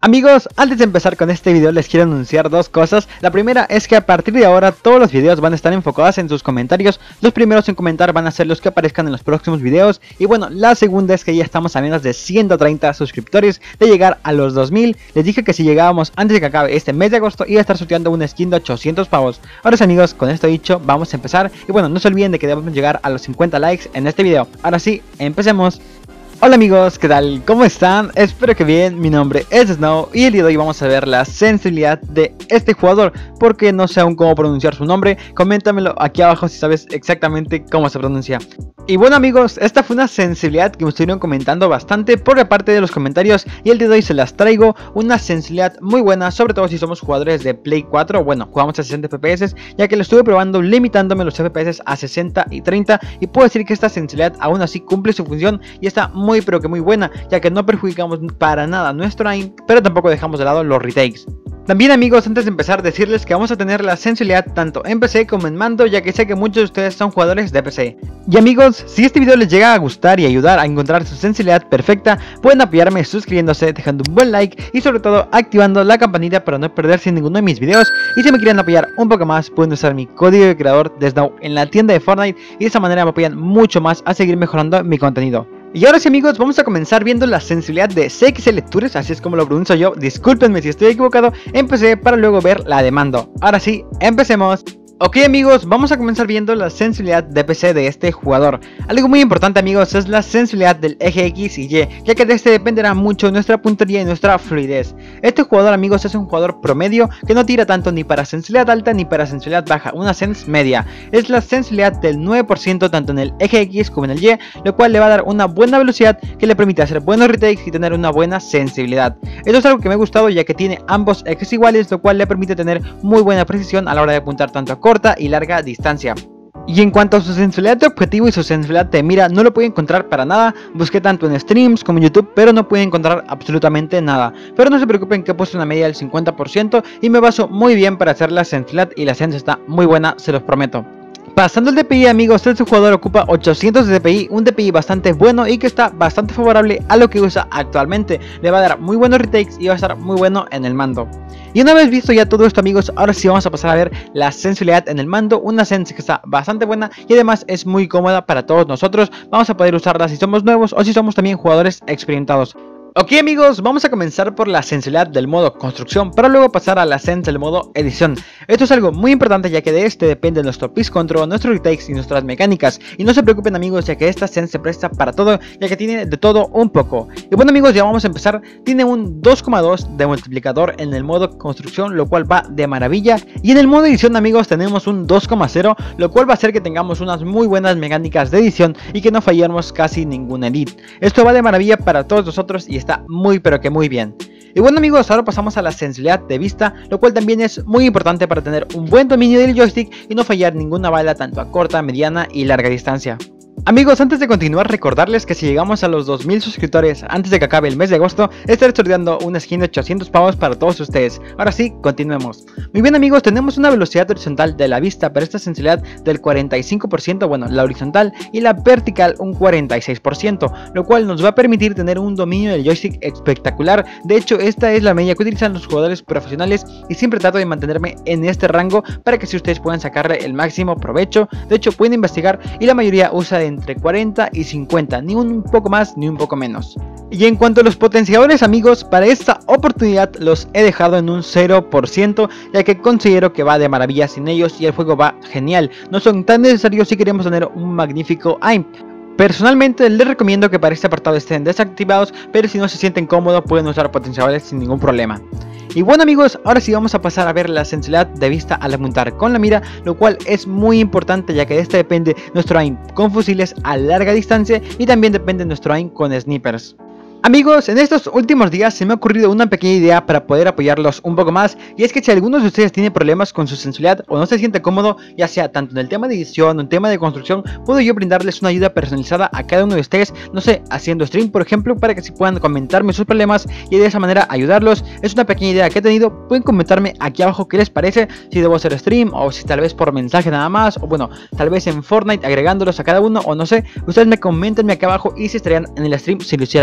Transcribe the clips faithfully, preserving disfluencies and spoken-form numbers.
Amigos, antes de empezar con este video les quiero anunciar dos cosas. La primera es que a partir de ahora todos los videos van a estar enfocados en sus comentarios. Los primeros en comentar van a ser los que aparezcan en los próximos videos. Y bueno, la segunda es que ya estamos a menos de ciento treinta suscriptores de llegar a los dos mil. Les dije que si llegábamos antes de que acabe este mes de agosto iba a estar sorteando una skin de ochocientos pavos. Ahora sí amigos, con esto dicho vamos a empezar. Y bueno, no se olviden de que debemos llegar a los cincuenta likes en este video. Ahora sí, empecemos. Hola amigos, ¿qué tal? ¿Cómo están? Espero que bien, mi nombre es Snow y el día de hoy vamos a ver la sensibilidad de este jugador. Porque no sé aún cómo pronunciar su nombre, coméntamelo aquí abajo si sabes exactamente cómo se pronuncia. Y bueno amigos, esta fue una sensibilidad que me estuvieron comentando bastante por parte de los comentarios y el día de hoy se las traigo. Una sensibilidad muy buena, sobre todo si somos jugadores de Play cuatro, bueno, jugamos a sesenta F P S, ya que lo estuve probando limitándome los F P S a sesenta y treinta y puedo decir que esta sensibilidad aún así cumple su función y está muy pero que muy buena, ya que no perjudicamos para nada nuestro aim, pero tampoco dejamos de lado los retakes. También amigos, antes de empezar decirles que vamos a tener la sensibilidad tanto en P C como en mando, ya que sé que muchos de ustedes son jugadores de P C. Y amigos, si este video les llega a gustar y ayudar a encontrar su sensibilidad perfecta, pueden apoyarme suscribiéndose, dejando un buen like y sobre todo activando la campanita para no perderse ninguno de mis videos. Y si me quieren apoyar un poco más, pueden usar mi código de creador de Snow en la tienda de Fortnite y de esa manera me apoyan mucho más a seguir mejorando mi contenido. Y ahora sí amigos, vamos a comenzar viendo la sensibilidad de C X L Tours, así es como lo pronuncio yo, discúlpenme si estoy equivocado, empecé para luego ver la de mando. Ahora sí, empecemos. Ok amigos, vamos a comenzar viendo la sensibilidad de P C de este jugador. Algo muy importante amigos es la sensibilidad del eje X y Y, ya que de este dependerá mucho nuestra puntería y nuestra fluidez. Este jugador amigos es un jugador promedio que no tira tanto ni para sensibilidad alta ni para sensibilidad baja, una sens media. Es la sensibilidad del nueve por ciento tanto en el eje X como en el Y, lo cual le va a dar una buena velocidad que le permite hacer buenos retakes y tener una buena sensibilidad. Esto es algo que me ha gustado ya que tiene ambos ejes iguales, lo cual le permite tener muy buena precisión a la hora de apuntar tanto a corta y larga distancia. Y en cuanto a su sensibilidad de objetivo y su sensibilidad de mira, no lo pude encontrar para nada. Busqué tanto en streams como en YouTube, pero no pude encontrar absolutamente nada. Pero no se preocupen que he puesto una media del cincuenta por ciento y me baso muy bien para hacer la sensibilidad y la sensibilidad está muy buena, se los prometo. Pasando el D P I amigos, este jugador ocupa ochocientos de D P I, un D P I bastante bueno y que está bastante favorable a lo que usa actualmente. Le va a dar muy buenos retakes y va a estar muy bueno en el mando. Y una vez visto ya todo esto amigos, ahora sí vamos a pasar a ver la sensibilidad en el mando. Una sensibilidad que está bastante buena y además es muy cómoda para todos nosotros. Vamos a poder usarla si somos nuevos o si somos también jugadores experimentados. Ok amigos, vamos a comenzar por la sensibilidad del modo construcción para luego pasar a la sensibilidad del modo edición. Esto es algo muy importante ya que de este depende nuestro piece control, nuestros retakes y nuestras mecánicas. Y no se preocupen amigos ya que esta sensibilidad se presta para todo ya que tiene de todo un poco. Y bueno amigos, ya vamos a empezar. Tiene un dos coma dos de multiplicador en el modo construcción, lo cual va de maravilla. Y en el modo edición amigos tenemos un dos coma cero, lo cual va a hacer que tengamos unas muy buenas mecánicas de edición y que no fallemos casi ningún edit. Esto va de maravilla para todos nosotros y está muy pero que muy bien. Y bueno amigos, ahora pasamos a la sensibilidad de vista, lo cual también es muy importante para tener un buen dominio del joystick y no fallar ninguna bala tanto a corta, mediana y larga distancia. Amigos, antes de continuar recordarles que si llegamos a los dos mil suscriptores antes de que acabe el mes de agosto, estaré sorteando una skin de ochocientos pavos para todos ustedes. Ahora sí, continuemos. Muy bien amigos, tenemos una velocidad horizontal de la vista para esta sensibilidad del cuarenta y cinco por ciento, bueno, la horizontal, y la vertical un cuarenta y seis por ciento, lo cual nos va a permitir tener un dominio del joystick espectacular. De hecho, esta es la media que utilizan los jugadores profesionales y siempre trato de mantenerme en este rango para que si ustedes puedan sacarle el máximo provecho. De hecho, pueden investigar y la mayoría usa de entre cuarenta y cincuenta, ni un poco más ni un poco menos. Y en cuanto a los potenciadores amigos, para esta oportunidad los he dejado en un cero por ciento, ya que considero que va de maravilla sin ellos y el juego va genial. No son tan necesarios si queremos tener un magnífico aim. Personalmente les recomiendo que para este apartado estén desactivados, pero si no se sienten cómodos pueden usar potenciadores sin ningún problema. Y bueno amigos, ahora sí vamos a pasar a ver la sensibilidad de vista al apuntar con la mira, lo cual es muy importante ya que de este depende nuestro aim con fusiles a larga distancia y también depende nuestro aim con snipers. Amigos, en estos últimos días se me ha ocurrido una pequeña idea para poder apoyarlos un poco más, y es que si algunos de ustedes tienen problemas con su sensibilidad o no se siente cómodo, ya sea tanto en el tema de edición o en tema de construcción, puedo yo brindarles una ayuda personalizada a cada uno de ustedes, no sé, haciendo stream por ejemplo, para que si puedan comentarme sus problemas y de esa manera ayudarlos. Es una pequeña idea que he tenido, pueden comentarme aquí abajo qué les parece, si debo hacer stream o si tal vez por mensaje nada más, o bueno, tal vez en Fortnite agregándolos a cada uno, o no sé, ustedes me comentenme aquí abajo y si estarían en el stream si lo hiciera por streams.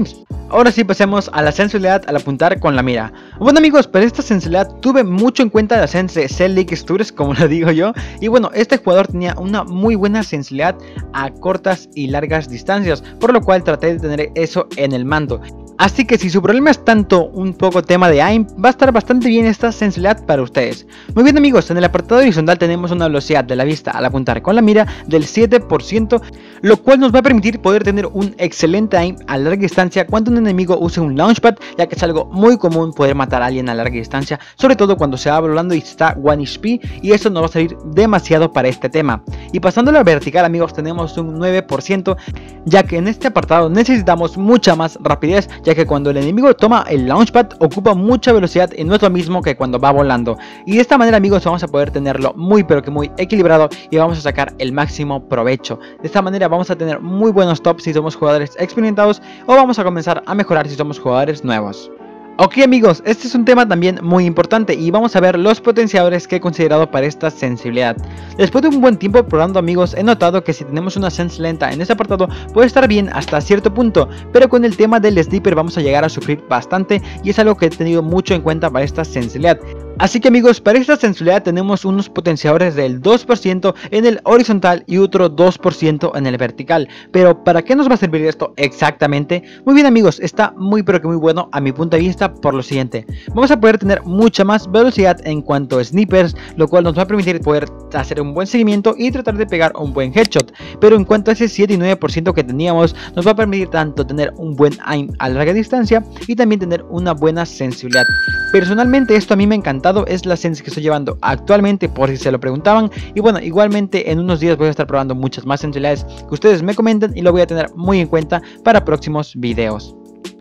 amigos. Ahora sí pasemos a la sensibilidad al apuntar con la mira. Bueno amigos, para esta sensibilidad tuve mucho en cuenta la sense Celic Stures, como lo digo yo. Y bueno, este jugador tenía una muy buena sensibilidad a cortas y largas distancias, por lo cual traté de tener eso en el mando. Así que si su problema es tanto un poco tema de aim, va a estar bastante bien esta sensibilidad para ustedes. Muy bien amigos, en el apartado horizontal tenemos una velocidad de la vista al apuntar con la mira del siete por ciento, lo cual nos va a permitir poder tener un excelente aim a larga distancia cuando un enemigo use un launchpad, ya que es algo muy común poder matar a alguien a larga distancia, sobre todo cuando se va volando y está one H P, y eso nos va a servir demasiado para este tema. Y pasando a la vertical amigos, tenemos un nueve por ciento, ya que en este apartado necesitamos mucha más rapidez, ya que cuando el enemigo toma el launchpad ocupa mucha velocidad y no es lo mismo que cuando va volando. Y de esta manera amigos vamos a poder tenerlo muy pero que muy equilibrado y vamos a sacar el máximo provecho. De esta manera vamos a tener muy buenos tops si somos jugadores experimentados, o vamos a comenzar a mejorar si somos jugadores nuevos. Ok amigos, este es un tema también muy importante y vamos a ver los potenciadores que he considerado para esta sensibilidad. Después de un buen tiempo probando amigos, he notado que si tenemos una sense lenta en este apartado puede estar bien hasta cierto punto, pero con el tema del sniper vamos a llegar a sufrir bastante y es algo que he tenido mucho en cuenta para esta sensibilidad. Así que amigos, para esta sensibilidad tenemos unos potenciadores del dos por ciento en el horizontal y otro dos por ciento en el vertical. Pero ¿para qué nos va a servir esto exactamente? Muy bien amigos, está muy pero que muy bueno a mi punto de vista por lo siguiente. Vamos a poder tener mucha más velocidad en cuanto a snipers, lo cual nos va a permitir poder hacer un buen seguimiento y tratar de pegar un buen headshot. Pero en cuanto a ese siete y nueve por ciento que teníamos, nos va a permitir tanto tener un buen aim a larga distancia y también tener una buena sensibilidad. Personalmente esto a mí me ha encantado, es la sense que estoy llevando actualmente por si se lo preguntaban. Y bueno, igualmente en unos días voy a estar probando muchas más sensibilidades que ustedes me comenten y lo voy a tener muy en cuenta para próximos videos.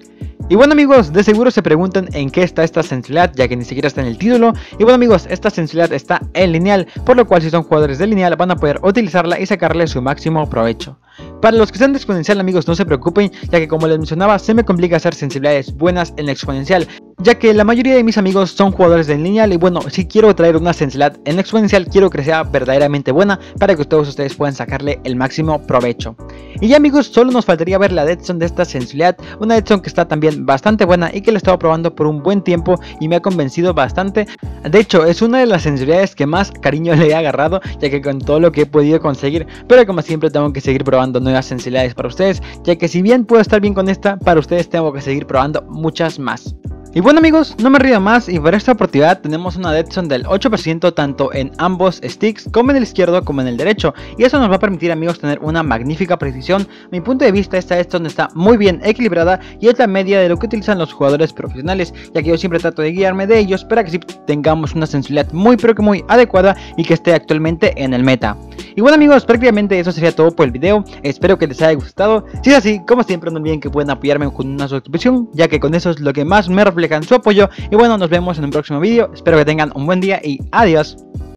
Y bueno amigos, de seguro se preguntan en qué está esta sensibilidad, ya que ni siquiera está en el título. Y bueno amigos, esta sensibilidad está en lineal, por lo cual si son jugadores de lineal van a poder utilizarla y sacarle su máximo provecho. Para los que sean de exponencial amigos, no se preocupen, ya que como les mencionaba, se me complica hacer sensibilidades buenas en la exponencial, ya que la mayoría de mis amigos son jugadores de lineal. Y bueno, si quiero traer una sensibilidad en la exponencial, quiero que sea verdaderamente buena para que todos ustedes puedan sacarle el máximo provecho. Y ya amigos, solo nos faltaría ver la deadzone de esta sensibilidad, una deadzone que está también bastante buena y que la he estado probando por un buen tiempo y me ha convencido bastante. De hecho, es una de las sensibilidades que más cariño le he agarrado, ya que con todo lo que he podido conseguir, pero como siempre tengo que seguir probando nuevas sensibilidades para ustedes, ya que si bien puedo estar bien con esta, para ustedes tengo que seguir probando muchas más. Y bueno amigos, no me río más y para esta oportunidad tenemos una deadzone del ocho por ciento tanto en ambos sticks como en el izquierdo como en el derecho, y eso nos va a permitir amigos tener una magnífica precisión. A mi punto de vista esta deadzone está muy bien equilibrada y es la media de lo que utilizan los jugadores profesionales, ya que yo siempre trato de guiarme de ellos para que sí tengamos una sensibilidad muy pero que muy adecuada y que esté actualmente en el meta. Y bueno amigos, prácticamente eso sería todo por el video, espero que les haya gustado. Si es así, como siempre no olviden que pueden apoyarme con una suscripción, ya que con eso es lo que más me refleja en su apoyo. Y bueno, nos vemos en un próximo vídeo, espero que tengan un buen día y adiós.